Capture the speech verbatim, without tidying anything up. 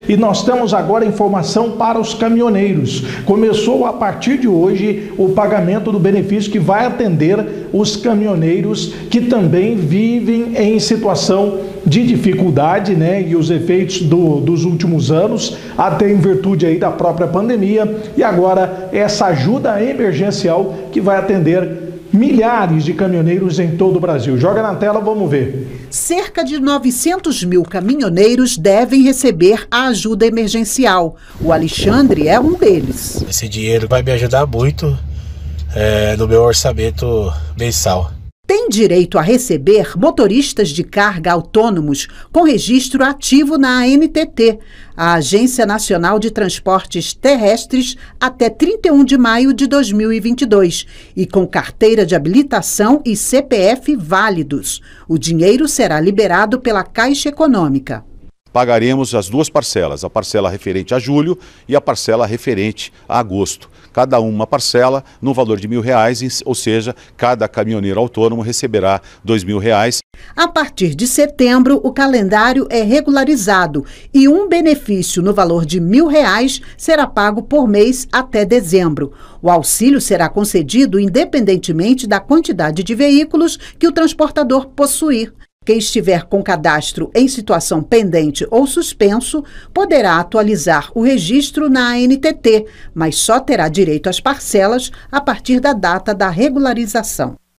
E nós temos agora informação para os caminhoneiros. Começou a partir de hoje o pagamento do benefício que vai atender os caminhoneiros que também vivem em situação de dificuldade, né? E os efeitos do, dos últimos anos, até em virtude aí da própria pandemia. E agora essa ajuda emergencial que vai atender milhares de caminhoneiros em todo o Brasil. Joga na tela, vamos ver. Cerca de novecentos mil caminhoneiros devem receber a ajuda emergencial. O Alexandre é um deles. Esse dinheiro vai me ajudar muito é, no meu orçamento mensal. Tem direito a receber motoristas de carga autônomos com registro ativo na A N T T, a Agência Nacional de Transportes Terrestres, até trinta e um de maio de dois mil e vinte e dois, e com carteira de habilitação e C P F válidos. O dinheiro será liberado pela Caixa Econômica. Pagaremos as duas parcelas, a parcela referente a julho e a parcela referente a agosto. Cada uma parcela no valor de mil reais, ou seja, cada caminhoneiro autônomo receberá dois mil reais. A partir de setembro, o calendário é regularizado e um benefício no valor de mil reais será pago por mês até dezembro. O auxílio será concedido independentemente da quantidade de veículos que o transportador possuir. Quem estiver com cadastro em situação pendente ou suspenso poderá atualizar o registro na A N T T, mas só terá direito às parcelas a partir da data da regularização.